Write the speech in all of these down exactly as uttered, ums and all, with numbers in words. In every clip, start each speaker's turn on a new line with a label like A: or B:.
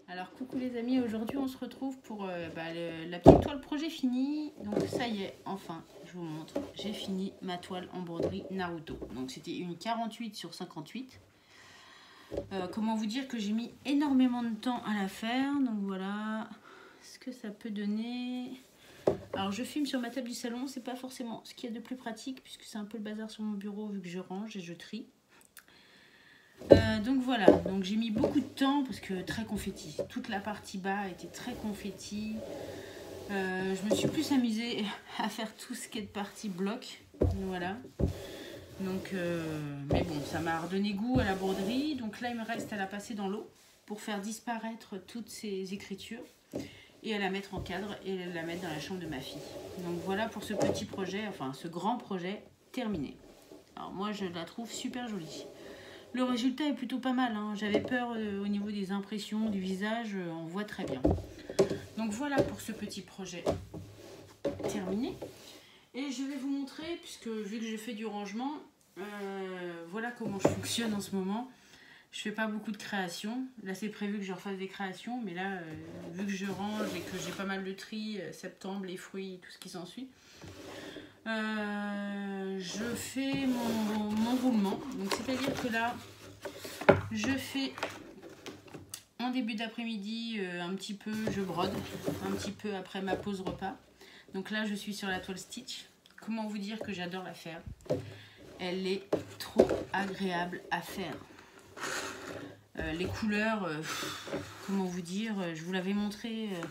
A: Alors coucou les amis, aujourd'hui on se retrouve pour euh, bah, le, la petite toile projet finie. Donc ça y est, enfin je vous montre, j'ai fini ma toile en broderie Naruto. Donc c'était une quarante-huit sur cinquante-huit. Euh, comment vous dire que j'ai mis énormément de temps à la faire. Donc voilà ce que ça peut donner. Alors je filme sur ma table du salon, c'est pas forcément ce qu'il y a de plus pratique puisque c'est un peu le bazar sur mon bureau vu que je range et je trie. Euh, donc voilà, donc j'ai mis beaucoup de temps parce que très confetti, toute la partie bas était très confetti. Euh, je me suis plus amusée à faire tout ce qui est de partie bloc, voilà. Donc, euh, mais bon, ça m'a redonné goût à la broderie. Donc là, il me reste à la passer dans l'eau pour faire disparaître toutes ces écritures et à la mettre en cadre et à la mettre dans la chambre de ma fille. Donc voilà pour ce petit projet, enfin ce grand projet terminé. Alors moi, je la trouve super jolie. Le résultat est plutôt pas mal, hein. J'avais peur euh, au niveau des impressions du visage, euh, on voit très bien. Donc voilà pour ce petit projet terminé. Et je vais vous montrer, puisque vu que je fais du rangement, euh, voilà comment je fonctionne en ce moment. Je fais pas beaucoup de créations. Là c'est prévu que je refasse des créations, mais là, euh, vu que je range et que j'ai pas mal de tri, euh, septembre, les fruits, tout ce qui s'ensuit. Euh, je fais mon, mon roulement, donc c'est à dire que là je fais en début d'après-midi euh, un petit peu, je brode un petit peu après ma pause repas. Donc là je suis sur la toile Stitch. Comment vous dire que j'adore la faire, elle est trop agréable à faire. Euh, les couleurs, euh, comment vous dire, je vous l'avais montré. Euh,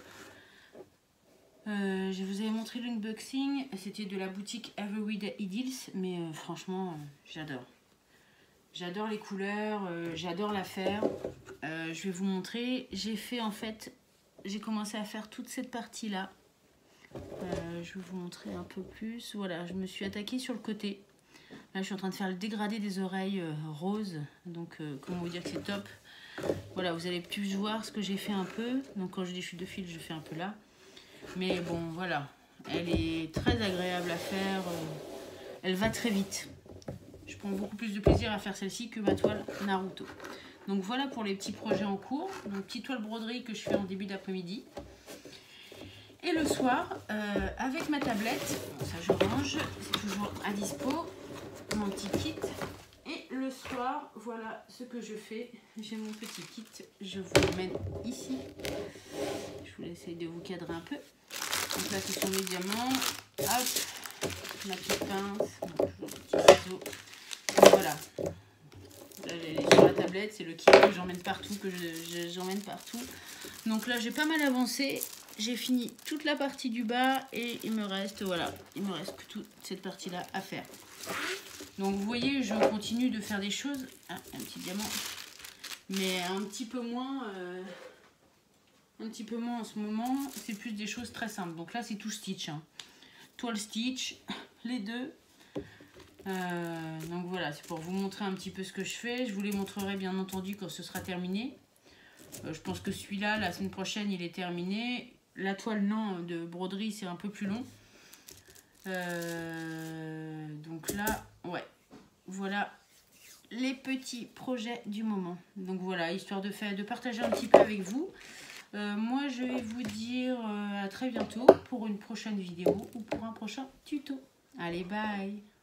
A: Euh, je vous avais montré l'unboxing, c'était de la boutique Everyday Idyls, mais euh, franchement, euh, j'adore. J'adore les couleurs, euh, j'adore la faire. Euh, je vais vous montrer. J'ai fait en fait, j'ai commencé à faire toute cette partie-là. Euh, je vais vous montrer un peu plus. Voilà, je me suis attaquée sur le côté. Là, je suis en train de faire le dégradé des oreilles euh, roses. Donc, euh, comment vous dire que c'est top. Voilà, vous allez plus voir ce que j'ai fait un peu. Donc, quand je dis chute de fil, je fais un peu là. Mais bon, voilà, elle est très agréable à faire, elle va très vite. Je prends beaucoup plus de plaisir à faire celle-ci que ma toile Naruto. Donc voilà pour les petits projets en cours. Donc petite toile broderie que je fais en début d'après-midi. Et le soir, euh, avec ma tablette, bon, ça je range, c'est toujours à dispo, mon petit kit. Et le soir, voilà ce que je fais. J'ai mon petit kit, je vous l'emmène ici. Je vous laisse de vous cadrer un peu. Donc là, ce sont mes diamants. Hop, ma petite pince. Donc, toujours le petit ciseau. Donc voilà. Là, elle est sur la tablette. C'est le kit que j'emmène partout, que j'emmène partout. Donc là, j'ai pas mal avancé. J'ai fini toute la partie du bas et il me reste, voilà, il me reste que toute cette partie-là à faire. Donc vous voyez, je continue de faire des choses. Ah, un petit diamant. Mais un petit peu moins... Euh... Un petit peu moins en ce moment, c'est plus des choses très simples. Donc là, c'est tout Stitch. Hein. Toile Stitch, les deux. Euh, donc voilà, c'est pour vous montrer un petit peu ce que je fais. Je vous les montrerai bien entendu quand ce sera terminé. Euh, je pense que celui-là, la semaine prochaine, il est terminé. La toile, non, de broderie, c'est un peu plus long. Euh, donc là, ouais, voilà les petits projets du moment. Donc voilà, histoire de, faire, de partager un petit peu avec vous. Euh, moi, je vais vous dire euh, à très bientôt pour une prochaine vidéo ou pour un prochain tuto. Allez, bye!